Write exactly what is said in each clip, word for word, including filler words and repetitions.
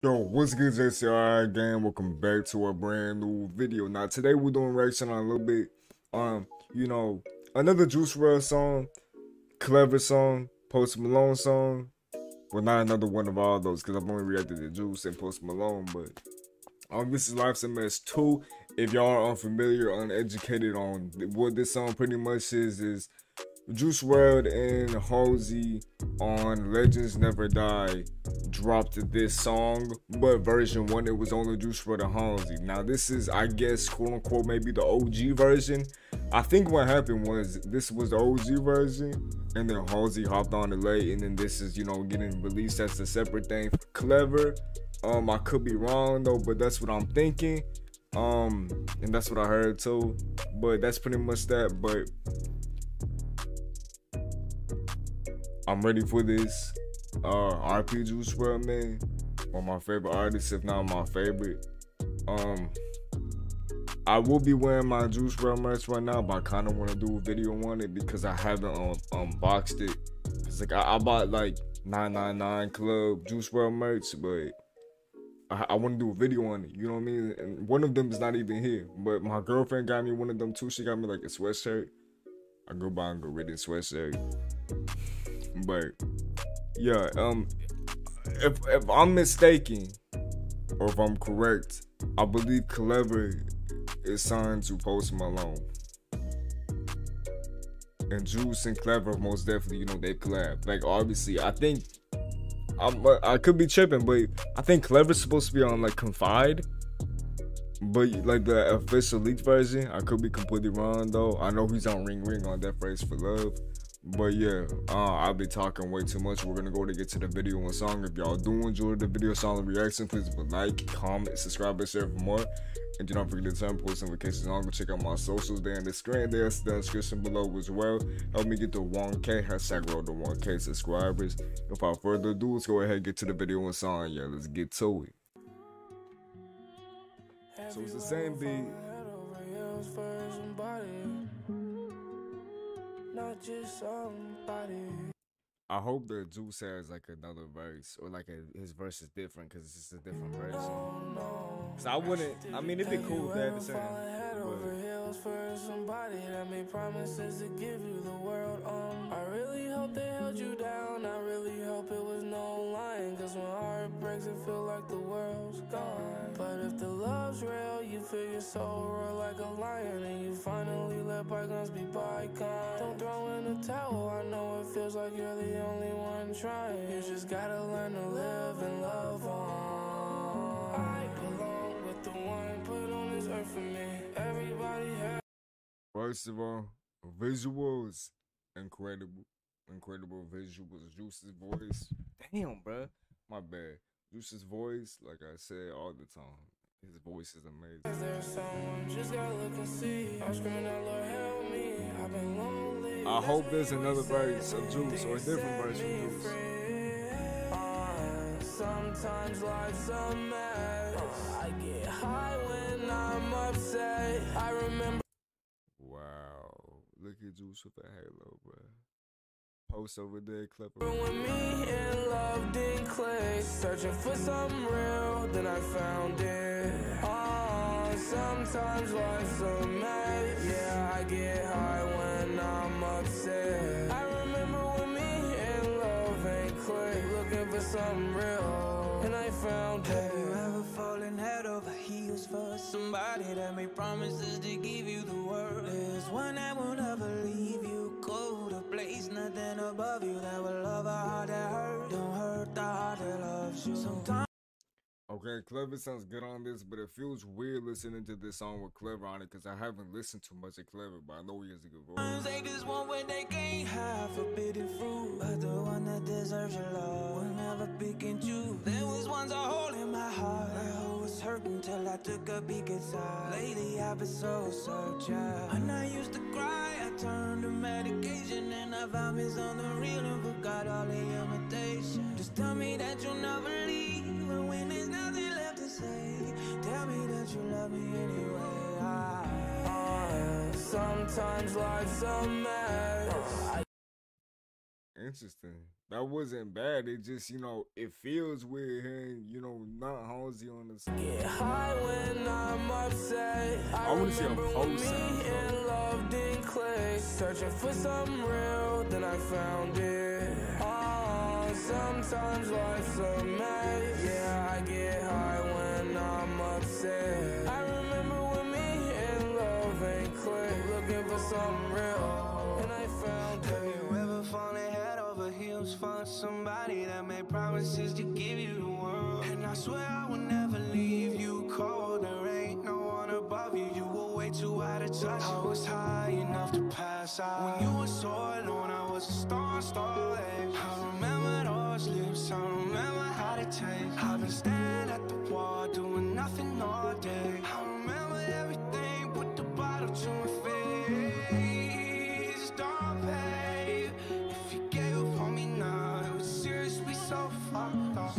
Yo, what's good, J C R I again? Welcome back to a brand new video. Now, today we're doing reaction on a little bit, um, you know, another Juice world song, Clever song, Post Malone song. Well, not another one of all those, because I've only reacted to Juice and Post Malone, but um, this is Life's a Mess two. If y'all are unfamiliar, uneducated on what this song pretty much is, is Juice world and Halsey on Legends Never Die dropped this song, but version one, it was only Juice world and Halsey. Now this is, I guess, quote unquote, maybe the O G version. I think what happened was this was the O G version, and then Halsey hopped on it late, and then this is, you know, getting released as a separate thing for Clever. Um, I could be wrong though, but that's what I'm thinking. Um, and that's what I heard too. But that's pretty much that. But I'm ready for this. Uh, R P Juice world, man. One of my favorite artists, if not my favorite. Um, I will be wearing my Juice world merch right now, but I kind of want to do a video on it because I haven't um, unboxed it. Cause like I, I bought like nine nine nine Club Juice world merch, but I, I want to do a video on it. You know what I mean? And one of them is not even here, but my girlfriend got me one of them too. She got me like a sweatshirt. I go buy and go read a sweatshirt. But yeah, um, if if I'm mistaken or if I'm correct, I believe Clever is signed to Post Malone, and Juice and Clever most definitely, you know, they collab. Like obviously, I think I'm, I could be tripping, but I think Clever's supposed to be on like Confide, but like the official leaked version, I could be completely wrong though. I know he's on Ring Ring on That Phrase for Love. But yeah, uh, I'll be talking way too much. We're gonna go to get to the video and song. If y'all do enjoy the video song and reaction, please leave a like, comment, subscribe, and share for more. And do not forget to turn post notifications on. Go check out my socials there in the screen. There's the description below as well. Help me get to one K, hashtag road to one K subscribers. Without further ado, let's go ahead and get to the video and song. Yeah, let's get to it. So it's the same beat. Not just somebody. I hope that Juice has like another verse, or like a, his verse is different because it's just a different version. Cause I wouldn't. I mean, it'd be cool if they had the same. For somebody that made promises to give you the world. Um, I really hope they held you down. I really hope it was no lying. Cause when heart breaks, it feel like the world's gone. But if the love's real, you feel your soul roar like a lion, and you finally let bygones be bygones. Don't throw in the towel. I know it feels like you're the only one trying. You just gotta learn to live and love on. I belong with the one put on this earth for me. Everybody has. First of all, visuals, incredible, incredible visuals. Juice's voice, damn, bruh, my bad. Juice's voice, like I said all the time, his voice is amazing. There's someone just gotta look and see. I'm screaming out, Lord help me. I've been lonely. I hope there's another verse of Juice or a different verse of Juice. Uh, sometimes life's a mess. I get high when I'm upset. I remember. Wow, look at Juice with a halo, bro. Post over there, Clipper. When me and love didn't click, searching for something real, then I found it. Oh, sometimes life's a mess. Yeah, I get high when I'm upset. I remember when me and love ain't click, looking for something real, and I found it. Have you ever fallen head over heels for somebody that made promises to give you the world? There's one that will never leave you, go to place nothing above you that will love a heart that hurt. Don't hurt the heart that loves you. Sometimes. Okay, Clever sounds good on this, but it feels weird listening to this song with Clever on it because I haven't listened too much of Clever, but I know he has a good voice. They just want what they can't have, forbidden fruit, but the one that deserves your love will never pick and choose. There was once a hole in my heart, I was hurting till I took a peek inside. Lately I've been so searching. When I used to cry, I turned to medication, and I found me something real and forgot all the imitation. Just tell me that you'll never leave, and when there's nothing left to say, tell me that you love me anyway. I, I, sometimes life's a mess. Interesting. That wasn't bad. It just, you know, it feels weird hearing, you know, not nosy on the song. Get high when I'm upset. I, I want to see a remember post when sound. me and love didn't click. Searching for something real, then I found it. Oh, sometimes life's a mess. Yeah, I get high when I'm upset. I remember when me and love ain't click. Looking for something real, and I found it. Have you ever fallen head over heels for somebody that made promises to give you the world? And I swear I will never leave you cold. There ain't no one above you. You were way too out of touch. I was high enough to pass out. When you were so alone, I was a star, star. I remember those lips. I remember how they taste. I've been staring at the wall, doing nothing all day. I remember everything. Put the bottle to my face. Don't pay. If you gave up on me now, it was seriously so fucked up.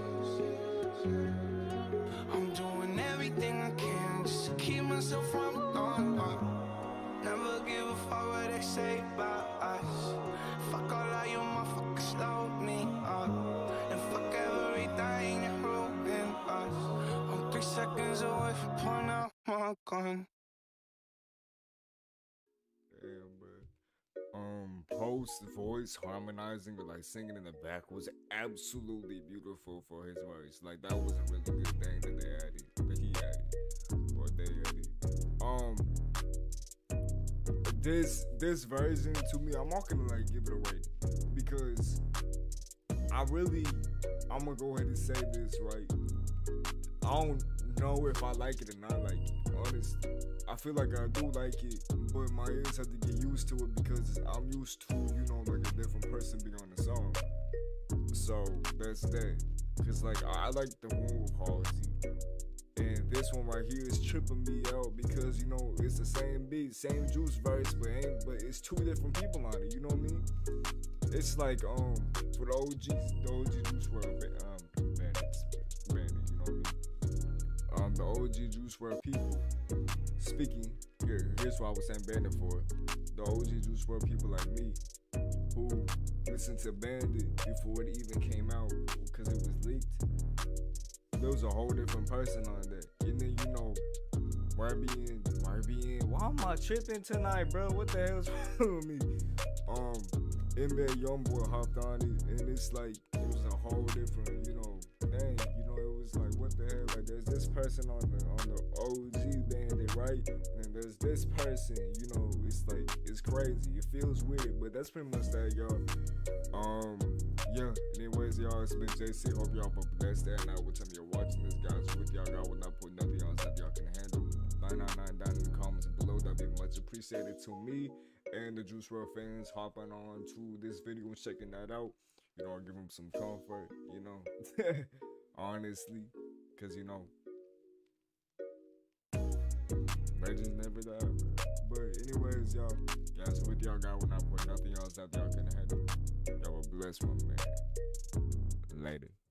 I'm doing everything I can just to keep myself from going on. Never give a fuck what they say about us. Fuck all of you motherfuckers slow me up. And fuck everything that ruined us. I'm three seconds away from pulling out my gun. Damn, bro. Um, Post's voice harmonizing or like singing in the back was absolutely beautiful for his voice. Like that was a really good thing that they added, that he added, or they added. Um, this this version to me, I'm not gonna like give it a rate because I really, I'm gonna go ahead and say this right. I don't know if I like it or not like it, honestly. I feel like I do like it, but my ears have to get used to it because I'm used to, you know, like a different person being on the song. So that's that. Cause like I, I like the one with Halsey, and this one right here is tripping me out because you know it's the same beat, same Juice verse, but ain't but it's two different people on it. You know what I mean? It's like um for the O Gs, the O G Juice world, um bandits, bandit. You know what I mean? Um, the O G Juice world people. Speaking, here, here's what I was saying Bandit for. The O G Juice world people like me who listened to Bandit before it even came out because it was leaked. There was a whole different person on that. And then, you know, why be in, why be in, why am I tripping tonight, bro? What the hell's wrong with me? Um, N B A Youngboy hopped on it, and it's like, it was a whole different, you know, thing. You know, it was like, what the hell? Like, there's this person on the on the O G Bandit, right? And then there's this person, you know, it's like, it's crazy. It feels weird, but that's pretty much that, y'all. Um, yeah, anyways, y'all, it's been J C. Hope y'all have a blessed day. Now, what time you're watching this, guys, with y'all, God will not put nothing else that y'all can handle. nine nine nine down in the comments below. That'd be much appreciated to me and the Juice world fans hopping on to this video and checking that out. You know, give them some comfort, you know, honestly, because, you know, legends never die. But anyways, y'all, guys, with y'all, God will not put nothing else that y'all can handle. Y'all will bless one, man. Later.